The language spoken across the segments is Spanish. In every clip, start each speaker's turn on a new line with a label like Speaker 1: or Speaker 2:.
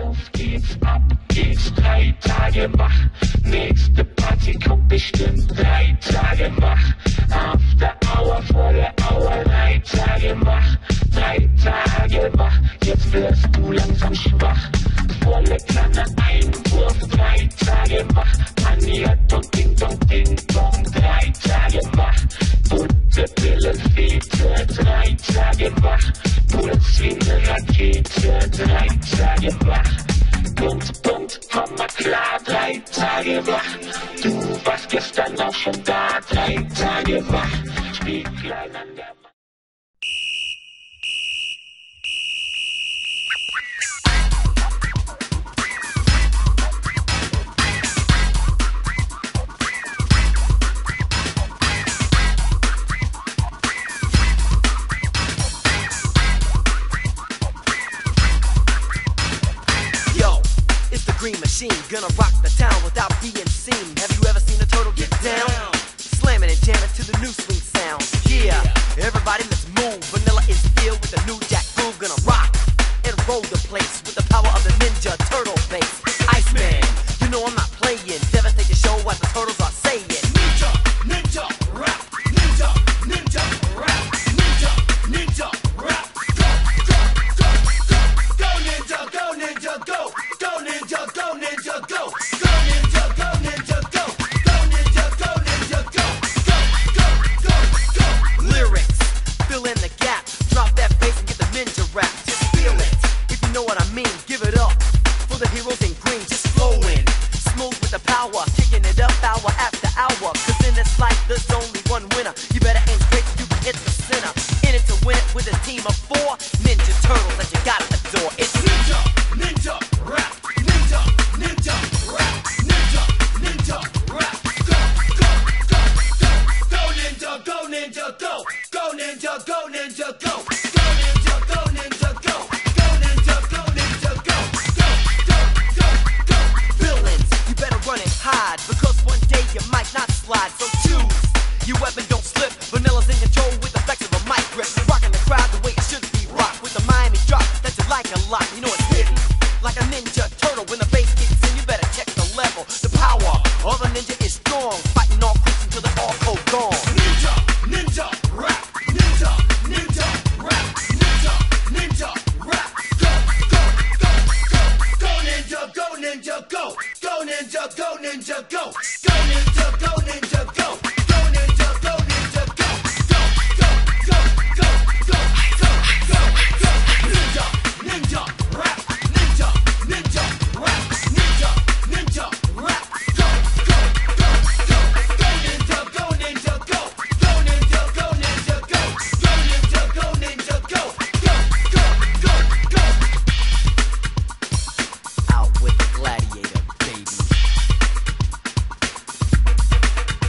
Speaker 1: Auf geht's, ab geht's, 3 Tage wach. Nächste Party kommt bestimmt, 3 Tage wach. After Hour, volle Hour, 3 Tage wach. 3 Tage wach, jetzt wirst du langsam schwach. Volle Kanne Einwurf, 3 Tage wach. Paniert und Ding Dong, Ding Dong, 3 Tage wach. Bunte Pillenfete, 3 Tage wach. Puls wie ne Rakete, 3 Tage wach. Punkt, Punkt, Komma klar, 3 Tage wach. Du warst gestern auch schon da, 3 Tage wach. Spieglein an der Wand.
Speaker 2: Green machine, gonna rock the town without being seen. Have you ever seen a turtle get down? Slamming and jamming to the new swing sound. Yeah, everybody let's move. Vanilla is here with the new jack groove. Gonna rock and roll the place with the power of the Ninja Turtle bass. Iceman, you know I'm not playing. Devastate the show what the turtles are saying. Ninja, ninja, rap. Ninja, ninja, rap. Ninja, ninja, rap. Go, go, go, go. Go ninja, go ninja, go. Go ninja, go ninja, go. Go ninja, go ninja, go. Go ninja, go ninja, go. Go, go, go, go. Lyrics, fill in the gap. Drop that bass and get the ninja rap. Just feel it, if you know what I mean. Give it up for the heroes in green. Just flowing, smooth with the power. Kicking it up hour after hour. Cause in this life there's only one winner. You better aim straight so you can hit the center. In it to win it with a team of 4 Ninja Turtles that you gotta adore. It's Ninja, Ninja, rap. Ninja, Ninja, rap. Ninja, Ninja, rap. Go, go, go, go. Go Ninja, go Ninja, go. Go Ninja, go Ninja, go. Go Ninja, go Ninja, go. Go Ninja, go Ninja, go. Go, go, go, go. Villains, you better run and hide, because one day you might not slide. So choose your weapon, don't slip. Vanilla's in control with the effects of a mic grip. Rocking the crowd the way it should be rocked with the Miami drop that you like a lot. You know it's hidden like a Ninja Turtle. When the bass kicks in, you better check the level. The power of a ninja is strong, fighting all crooks until they're all cold gone. Ninja, ninja, rap. Ninja, ninja, rap. Ninja, ninja, rap. Go, go, go, go. Go ninja, go ninja, go. Go ninja, go ninja, go. Go ninja, go ninja, go. Go ninja, go ninja, go. Go, go, go, go, go, go, go, go. Ninja, ninja, rap. Ninja, ninja, rap. Ninja, ninja, rap. Go, go, go, go. Go ninja, go ninja, go. Go ninja, go ninja, go. Go ninja, go ninja, go. Go, go, go, go. Out with the gladiator, baby.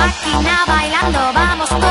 Speaker 3: máquina bailando, vamos todos.